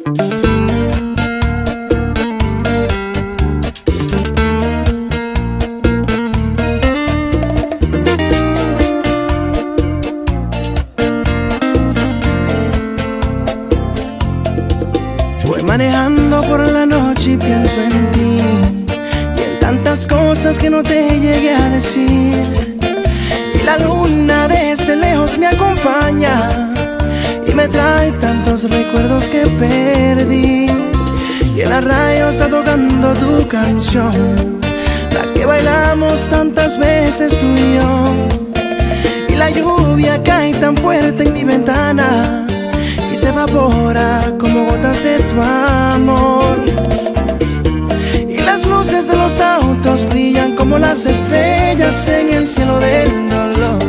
Voy manejando por la noche y pienso en ti y en tantas cosas que no te llegué a decir. Y la luna desde lejos me acompaña y me trae tantos recuerdos que perdí. Y en la radio está tocando tu canción, la que bailamos tantas veces tú y yo. Y la lluvia cae tan fuerte en mi ventana y se evapora como gotas de tu amor. Y las luces de los autos brillan como las estrellas en el cielo del dolor.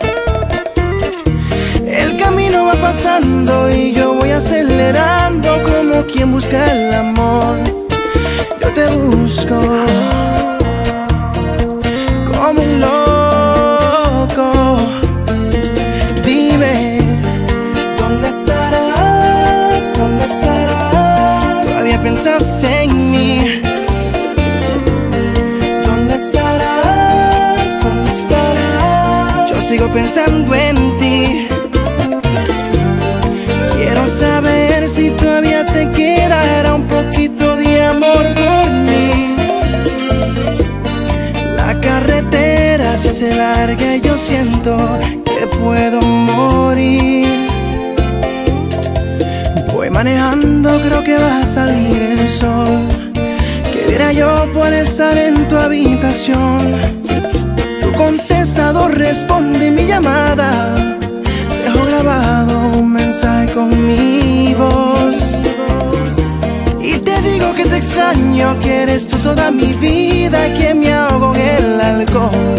El camino va pasando y yo voy acelerando como quien busca el amor. Yo te busco como un loco. Dime, ¿dónde estarás? ¿Dónde estarás? Todavía piensas en mí. ¿Dónde estarás? ¿Dónde estarás? Yo sigo pensando en ti. Quiero saber si todavía te quedará un poquito de amor por mí. La carretera se hace larga y yo siento que puedo morir. Voy manejando, creo que va a salir el sol. ¿Qué diera yo por estar en tu habitación? Tu contestador responde mi llamada. Dejo grabado un mensaje con mi voz y te digo que te extraño, que eres tú toda mi vida, que me ahogo en el alcohol,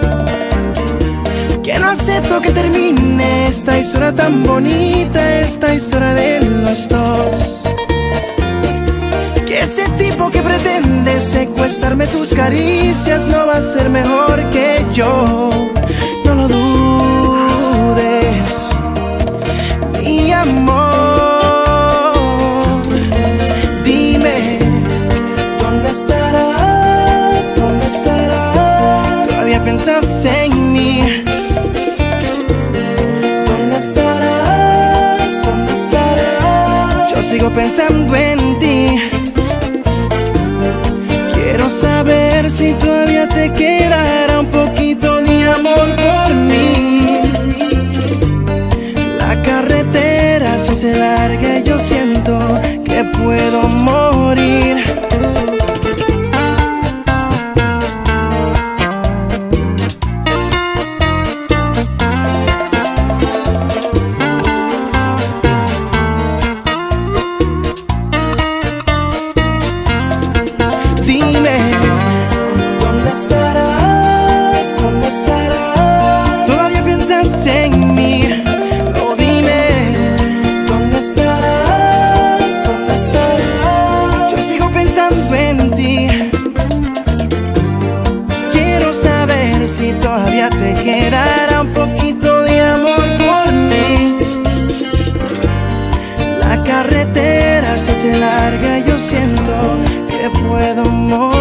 que no acepto que termine esta historia tan bonita, esta historia de los dos. Que ese tipo que pretende secuestrarme tus caricias no va a ser mejor que yo. No lo dudes, mi amor. Dime, ¿dónde estarás? ¿Dónde estarás? Todavía piensas en mí. ¿Dónde estarás? ¿Dónde estarás? Yo sigo pensando en ti. Quiero saber si todavía te quedará un poquito de amor por mí. La carretera se hace larga y yo siento que puedo morir. Dime, ¿dónde estarás? ¿Dónde estarás? Todavía piensas en mí. Oh, dime, ¿dónde estarás? ¿Dónde estarás? Yo sigo pensando en ti. Quiero saber si todavía te quedará un poquito de amor por mí. La carretera se hace larga y yo siento que puedo morir.